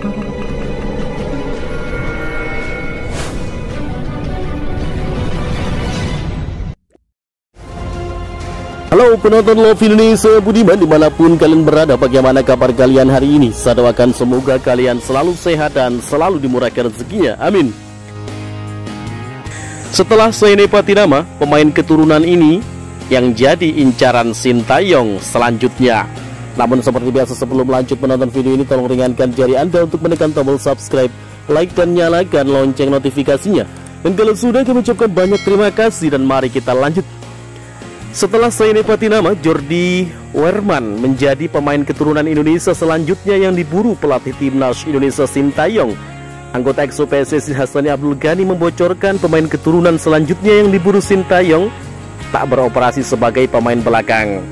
Halo penonton Love Indonesia Budiman dimanapun kalian berada, bagaimana kabar kalian hari ini? Saya doakan semoga kalian selalu sehat dan selalu dimurahkan rezekinya, amin. Setelah Sheine Patinama, pemain keturunan ini yang jadi incaran Sintayong selanjutnya. Namun seperti biasa sebelum lanjut menonton video ini, tolong ringankan jari Anda untuk menekan tombol subscribe, like dan nyalakan lonceng notifikasinya. Dan kalau sudah, kami ucapkan banyak terima kasih dan mari kita lanjut. Setelah Sheine Patinama, Jordi Weerman menjadi pemain keturunan Indonesia selanjutnya yang diburu pelatih timnas Indonesia Sintayong. Anggota EXO PSSI Hassani Abdul Ghani membocorkan pemain keturunan selanjutnya yang diburu Sintayong tak beroperasi sebagai pemain belakang.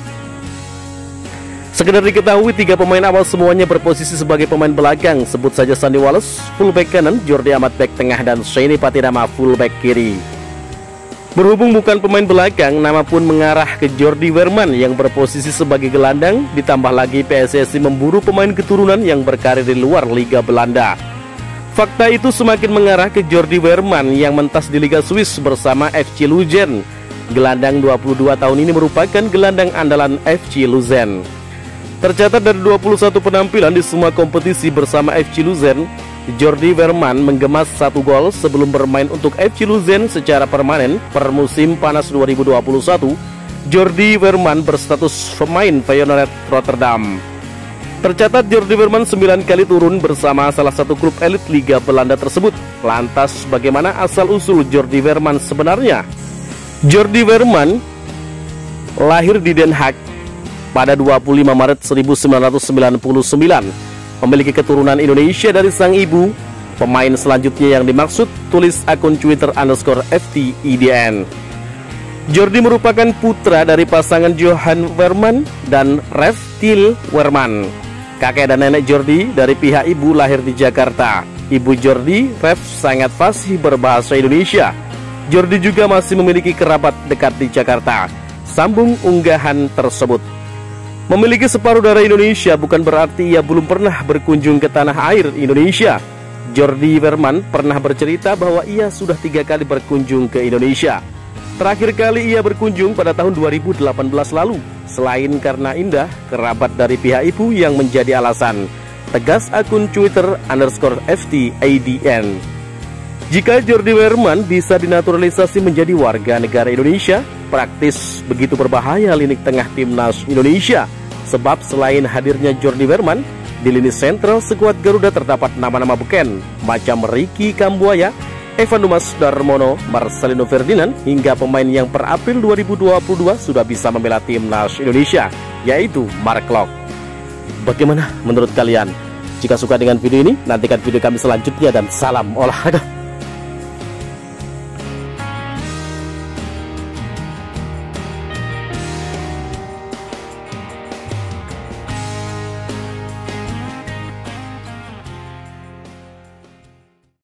Sekedar diketahui, 3 pemain awal semuanya berposisi sebagai pemain belakang. Sebut saja Sandy Wallace fullback kanan, Jordi Amat back tengah, dan Sheine Patinama fullback kiri. Berhubung bukan pemain belakang, nama pun mengarah ke Jordi Weerman yang berposisi sebagai gelandang. Ditambah lagi PSSI memburu pemain keturunan yang berkarir di luar Liga Belanda. Fakta itu semakin mengarah ke Jordi Weerman yang mentas di Liga Swiss bersama FC Luzern. Gelandang 22 tahun ini merupakan gelandang andalan FC Luzern. Tercatat dari 21 penampilan di semua kompetisi bersama FC Luzern, Jordi Weerman menggemas 1 gol sebelum bermain untuk FC Luzern secara permanen per musim panas 2021. Jordi Weerman berstatus pemain Feyenoord Rotterdam. Tercatat Jordi Weerman 9 kali turun bersama salah satu klub elit Liga Belanda tersebut. Lantas bagaimana asal-usul Jordi Weerman sebenarnya? Jordi Weerman lahir di Den Haag pada 25 Maret 1999. Memiliki keturunan Indonesia dari sang ibu. Pemain selanjutnya yang dimaksud, tulis akun Twitter _FTIDN. Jordi merupakan putra dari pasangan Johan Weerman dan Reftil Weerman. Kakek dan nenek Jordi dari pihak ibu lahir di Jakarta. Ibu Jordi, Ref, sangat fasih berbahasa Indonesia. Jordi juga masih memiliki kerabat dekat di Jakarta. Sambung unggahan tersebut. Memiliki separuh darah Indonesia bukan berarti ia belum pernah berkunjung ke tanah air Indonesia. Jordi Weerman pernah bercerita bahwa ia sudah 3 kali berkunjung ke Indonesia. Terakhir kali ia berkunjung pada tahun 2018 lalu. Selain karena indah, kerabat dari pihak ibu yang menjadi alasan. Tegas akun Twitter _FTIDN. Jika Jordi Weerman bisa dinaturalisasi menjadi warga negara Indonesia, praktis begitu berbahaya lini tengah timnas Indonesia. Sebab selain hadirnya Jordi Weerman, di lini sentral skuad Garuda terdapat nama-nama beken macam Ricky Kambuaya, Evan Dumas Darmono, Marcelino Ferdinand, hingga pemain yang per April 2022 sudah bisa membela timnas Indonesia, yaitu Mark Klok. Bagaimana menurut kalian? Jika suka dengan video ini, nantikan video kami selanjutnya dan salam olahraga.